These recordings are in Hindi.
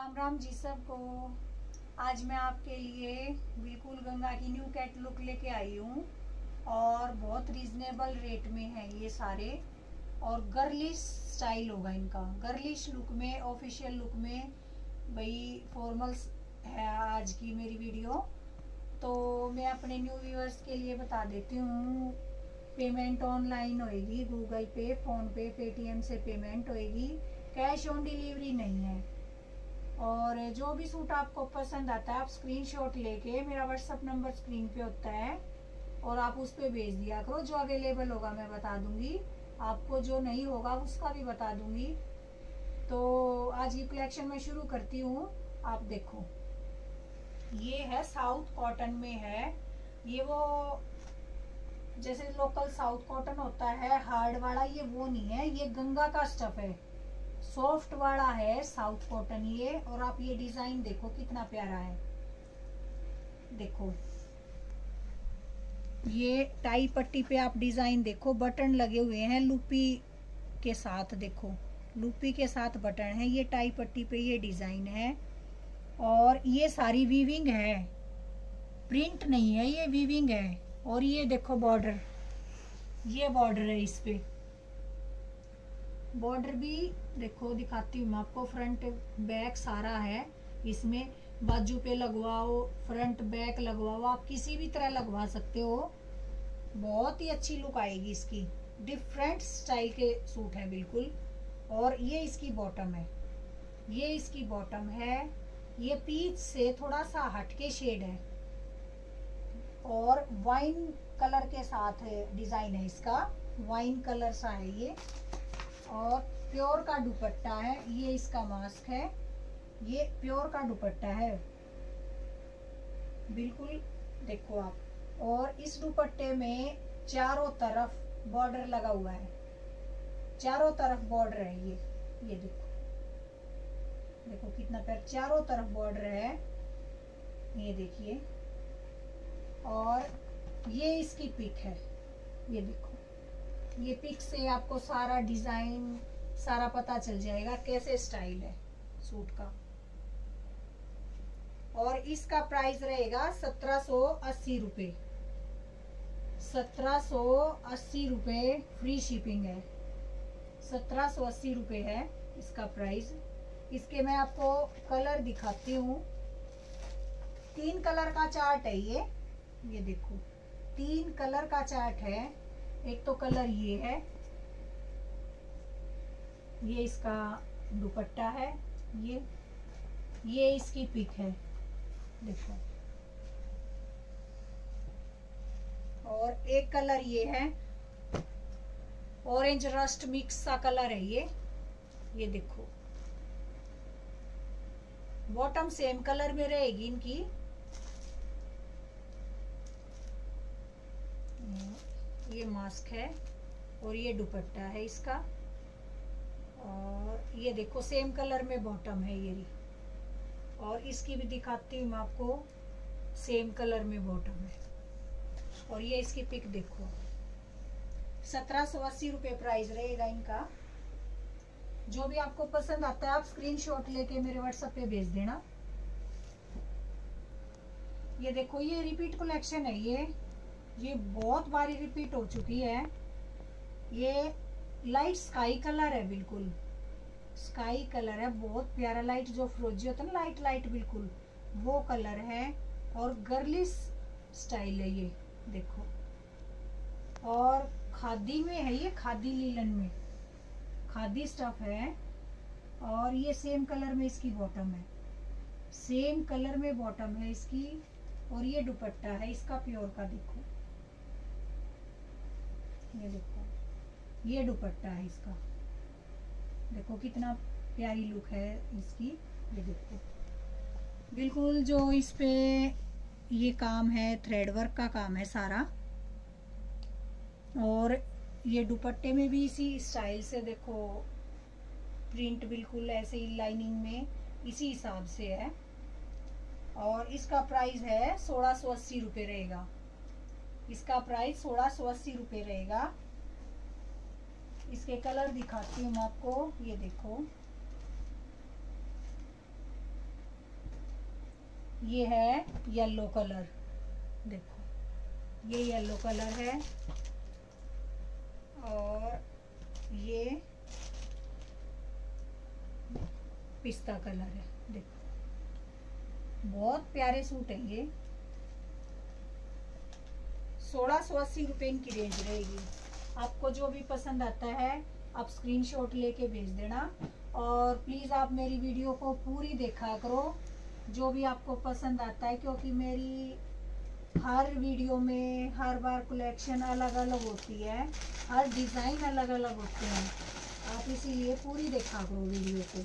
राम राम जी सबको। आज मैं आपके लिए बिल्कुल गंगा की न्यू कैट लुक लेके आई हूँ और बहुत रीजनेबल रेट में है ये सारे। और गर्लिश स्टाइल होगा इनका, गर्लिश लुक में, ऑफिशियल लुक में। भाई फॉर्मल्स है आज की मेरी वीडियो। तो मैं अपने न्यू व्यूअर्स के लिए बता देती हूँ, पेमेंट ऑनलाइन होएगी, Google Pay, PhonePe, Paytm से पेमेंट होएगी, कैश ऑन डिलीवरी नहीं है। और जो भी सूट आपको पसंद आता है आप स्क्रीनशॉट लेके, मेरा व्हाट्सअप नंबर स्क्रीन पे होता है, और आप उस पर भेज दिया करो। जो अवेलेबल होगा मैं बता दूंगी आपको, जो नहीं होगा उसका भी बता दूंगी। तो आज की कलेक्शन मैं शुरू करती हूँ। आप देखो, ये है साउथ कॉटन में है। ये वो जैसे लोकल साउथ कॉटन होता है हार्ड वाला, ये वो नहीं है, ये गंगा का स्टफ है, सॉफ्ट वाला है साउथ कॉटन ये। और आप ये डिजाइन देखो कितना प्यारा है। देखो ये टाई पट्टी पे आप डिजाइन देखो, बटन लगे हुए हैं लूपी के साथ। देखो लूपी के साथ बटन है, ये टाई पट्टी पे ये डिजाइन है। और ये सारी वीविंग है, प्रिंट नहीं है, ये वीविंग है। और ये देखो बॉर्डर, ये बॉर्डर है इस पे। बॉर्डर भी देखो, दिखाती हूँ मैं आपको, फ्रंट बैक सारा है इसमें। बाजू पे लगवाओ, फ्रंट बैक लगवाओ, आप किसी भी तरह लगवा सकते हो। बहुत ही अच्छी लुक आएगी इसकी। डिफरेंट स्टाइल के सूट है बिल्कुल। और ये इसकी बॉटम है, ये इसकी बॉटम है। ये पीच से थोड़ा सा हटके शेड है और वाइन कलर के साथ डिजाइन है इसका, वाइन कलर सा है ये। और प्योर का दुपट्टा है, ये इसका मास्क है, ये प्योर का दुपट्टा है बिल्कुल। देखो आप, और इस दुपट्टे में चारों तरफ बॉर्डर लगा हुआ है, चारों तरफ बॉर्डर है ये देखो, देखो कितना प्यार, चारों तरफ बॉर्डर है, ये देखिए। और ये इसकी पिक है, ये देखो, ये पिक से आपको सारा डिजाइन सारा पता चल जाएगा कैसे स्टाइल है सूट का। और इसका प्राइस रहेगा 1780 रुपये, 1780 रुपये, फ्री शिपिंग है। 1780 रुपये है इसका प्राइस। इसके मैं आपको कलर दिखाती हूँ। 3 कलर का चार्ट है ये देखो, 3 कलर का चार्ट है। एक तो कलर ये है, ये इसका दुपट्टा है, ये इसकी पिक है देखो। और एक कलर ये है, ऑरेंज रस्ट मिक्स सा कलर है ये देखो। बॉटम सेम कलर में रहेगी इनकी। ये मास्क है और ये दुपट्टा है इसका। और ये देखो सेम कलर में बॉटम है ये। और इसकी भी दिखाती हूँ मैं आपको, सेम कलर में बॉटम है। और ये इसकी पिक देखो। 1780 रुपये प्राइस रहेगा इनका। जो भी आपको पसंद आता है आप स्क्रीनशॉट लेके मेरे व्हाट्सएप पे भेज देना। ये देखो, ये रिपीट कलेक्शन है ये बहुत बारी रिपीट हो चुकी है। ये लाइट स्काई कलर है, बिल्कुल स्काई कलर है, बहुत प्यारा। लाइट जो फ्रोजी होता है ना, लाइट लाइट बिल्कुल वो कलर है। और गर्लिश स्टाइल है ये देखो। और खादी में है ये, खादी लीलन में, खादी स्टफ है। और ये सेम कलर में इसकी बॉटम है, सेम कलर में बॉटम है इसकी। और ये दुपट्टा है इसका प्योर का, देखो ये देखो, ये दुपट्टा है इसका। देखो कितना प्यारी लुक है इसकी, ये देखो बिल्कुल। जो इस पे ये काम है, थ्रेड वर्क का काम है सारा। और ये दुपट्टे में भी इसी स्टाइल से देखो, प्रिंट बिल्कुल ऐसे ही लाइनिंग में इसी हिसाब से है। और इसका प्राइस है 1680 रुपये रहेगा। इसका प्राइस 1680 रुपये रहेगा। इसके कलर दिखाती हूँ मैं आपको, ये देखो, ये है येलो कलर, देखो ये येलो कलर है, और ये पिस्ता कलर है। देखो बहुत प्यारे सूट है ये। 1680 रुपये इनकी रेंज रहेगी। आपको जो भी पसंद आता है आप स्क्रीनशॉट लेके भेज देना, और प्लीज़ आप मेरी वीडियो को पूरी देखा करो, जो भी आपको पसंद आता है, क्योंकि मेरी हर वीडियो में हर बार कलेक्शन अलग अलग होती है, हर डिज़ाइन अलग अलग होते हैं। आप इसीलिए पूरी देखा करो वीडियो को।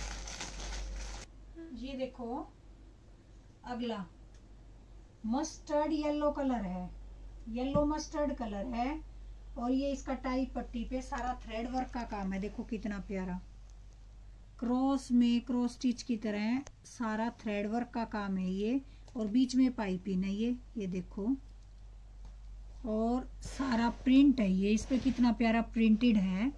ये देखो अगला मस्टर्ड येलो कलर है, येलो मस्टर्ड कलर है, और ये इसका टाई पट्टी पे सारा थ्रेड वर्क का काम है। देखो कितना प्यारा, क्रॉस में क्रॉस स्टिच की तरह सारा थ्रेड वर्क का काम है ये, और बीच में पाइपिंग है ये देखो, और सारा प्रिंट है ये, इस पे कितना प्यारा प्रिंटेड है,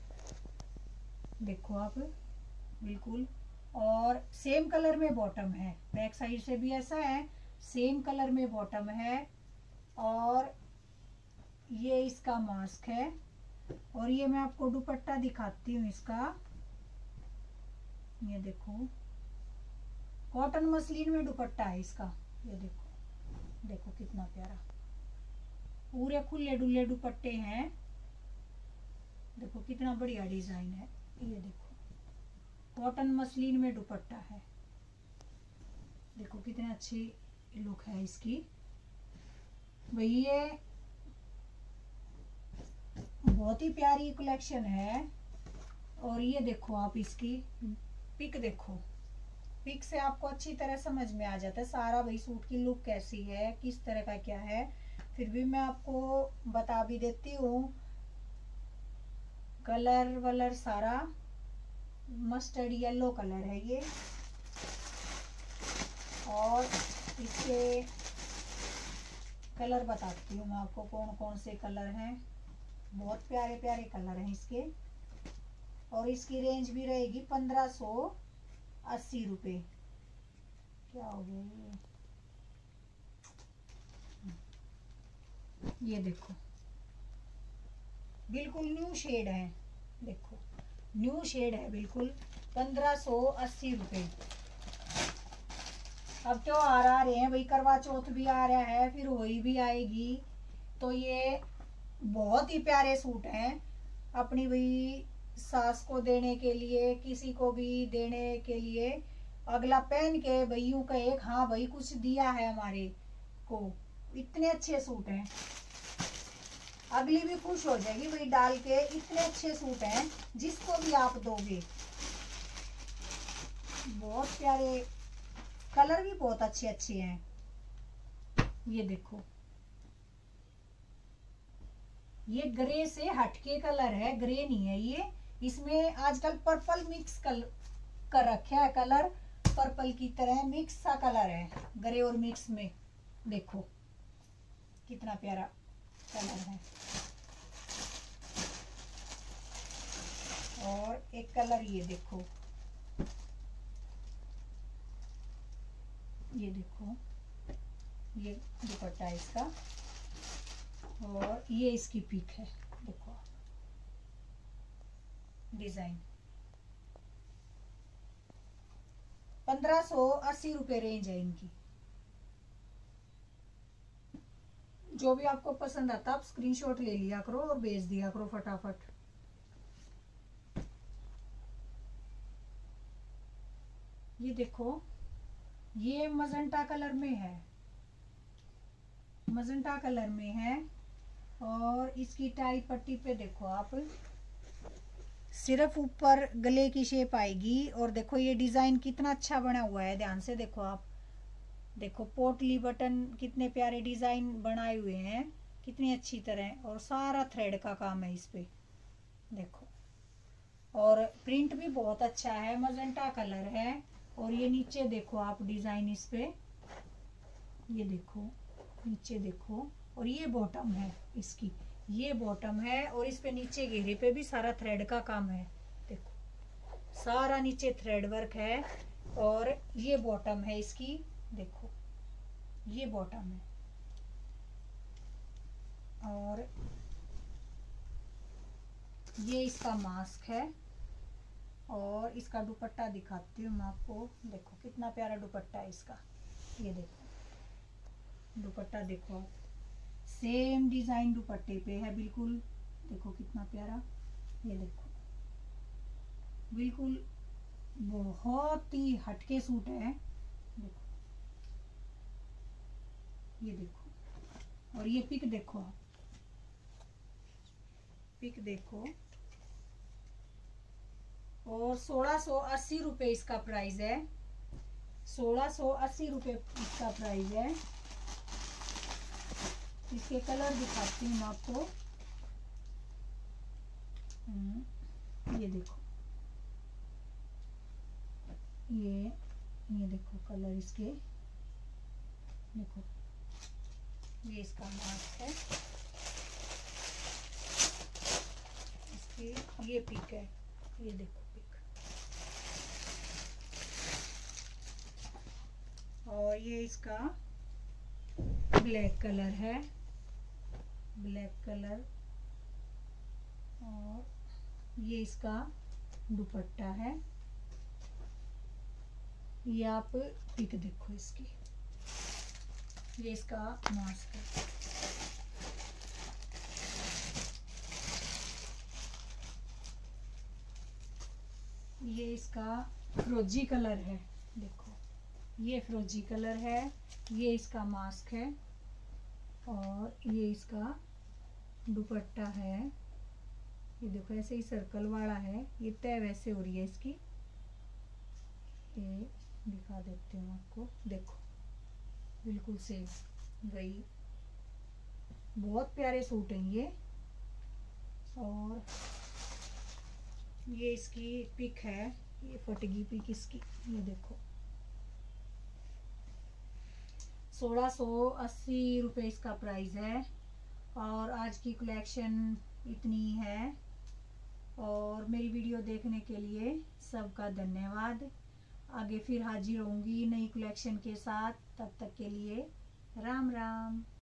देखो आप बिल्कुल। और सेम कलर में बॉटम है, बैक साइड से भी ऐसा है, सेम कलर में बॉटम है, और ये इसका मास्क है। और ये मैं आपको दुपट्टा दिखाती हूँ इसका, ये देखो कॉटन मसलिन में दुपट्टा है इसका, ये देखो, देखो कितना प्यारा, पूरे खुले डुले दुपट्टे हैं। देखो कितना बढ़िया डिजाइन है, ये देखो कॉटन मसलिन में दुपट्टा है, देखो कितनी अच्छी लुक है इसकी। भाई ये बहुत ही प्यारी कलेक्शन है। और ये देखो आप इसकी पिक देखो, पिक से आपको अच्छी तरह समझ में आ जाता है सारा भाई सूट की लुक कैसी है, किस तरह का क्या है। फिर भी मैं आपको बता भी देती हूँ, कलर वलर सारा मस्टर्ड येलो कलर है ये, और इसके कलर बताती हूँ मैं आपको कौन कौन से कलर हैं। बहुत प्यारे प्यारे कलर हैं इसके, और इसकी रेंज भी रहेगी 1580 रुपये। क्या हो गया ये देखो बिल्कुल न्यू शेड है, देखो न्यू शेड है बिल्कुल, 1580 रुपये। अब त्योहार आ रहे हैं भाई, करवा चौथ भी आ रहा है, फिर होली भी आएगी, तो ये बहुत ही प्यारे सूट हैं अपनी भाई सास को देने के लिए, किसी को भी देने के लिए, अगला पहन के भाई यूं कहे हाँ भाई कुछ दिया है हमारे को। इतने अच्छे सूट हैं, अगली भी खुश हो जाएगी भाई डाल के, इतने अच्छे सूट हैं जिसको भी आप दोगे। बहुत प्यारे कलर भी बहुत अच्छे अच्छे हैं, ये देखो ये ग्रे से हटके कलर है, ग्रे नहीं है ये, इसमें आजकल पर्पल मिक्स कर रखा है, कलर पर्पल की तरह मिक्स सा कलर है, ग्रे और मिक्स में। देखो कितना प्यारा कलर है। और एक कलर ये देखो, ये देखो ये दुपट्टा है इसका, और ये इसकी पिक है, देखो डिजाइन। 1580 रुपये रेंज है इनकी। जो भी आपको पसंद आता आप स्क्रीनशॉट ले लिया करो और भेज दिया करो फटाफट। ये देखो ये मजेंटा कलर में है, मजेंटा कलर में है, और इसकी टाई पट्टी पे देखो आप सिर्फ ऊपर गले की शेप आएगी, और देखो ये डिजाइन कितना अच्छा बना हुआ है, ध्यान से देखो आप, देखो पोटली बटन कितने प्यारे डिजाइन बनाए हुए हैं, कितनी अच्छी तरह, और सारा थ्रेड का काम है इस पे, देखो। और प्रिंट भी बहुत अच्छा है, मजेंटा कलर है, और ये नीचे देखो आप डिजाइन इस पे, ये देखो नीचे देखो, और ये बॉटम है इसकी, ये बॉटम है, और इस पे नीचे घेरे पे भी सारा थ्रेड का काम है, देखो सारा नीचे थ्रेड वर्क है, और ये बॉटम है इसकी, देखो ये बॉटम है, और ये इसका मास्क है, और इसका दुपट्टा दिखाती हूँ मैं आपको। देखो कितना प्यारा दुपट्टा है इसका, ये देखो दुपट्टा देखो आप, सेम डिजाइन दुपट्टे पे है बिल्कुल। देखो कितना प्यारा, ये देखो बिल्कुल बहुत ही हटके सूट है। देखो ये देखो, और ये पिक देखो आप, पिक देखो। और 1680 रुपये इसका प्राइस है, 1680 रुपये इसका प्राइस है। इसके कलर दिखाती हूँ आपको। ये देखो, ये देखो कलर इसके, देखो ये इसका मास्क है, इसकी ये पिक है, ये देखो पिक। और ये इसका ब्लैक कलर है, ब्लैक कलर। और ये इसका दुपट्टा है, ये आप पिक देखो इसकी, ये इसका मास्क है। ये इसका फिरोजी कलर है, देखो ये फिरोजी कलर है, ये इसका मास्क है, और ये इसका दुपट्टा है। ये देखो ऐसे ही सर्कल वाला है, ये तय वैसे हो रही है इसकी, ये दिखा देती हूँ आपको। देखो बिल्कुल सेम वही, बहुत प्यारे सूट हैं ये। और ये इसकी पिक है, ये फटेगी पिक इसकी, ये देखो 1680 रुपये इसका प्राइस है। और आज की कलेक्शन इतनी है, और मेरी वीडियो देखने के लिए सबका धन्यवाद। आगे फिर हाजिर होंगी नई कलेक्शन के साथ, तब तक के लिए राम राम।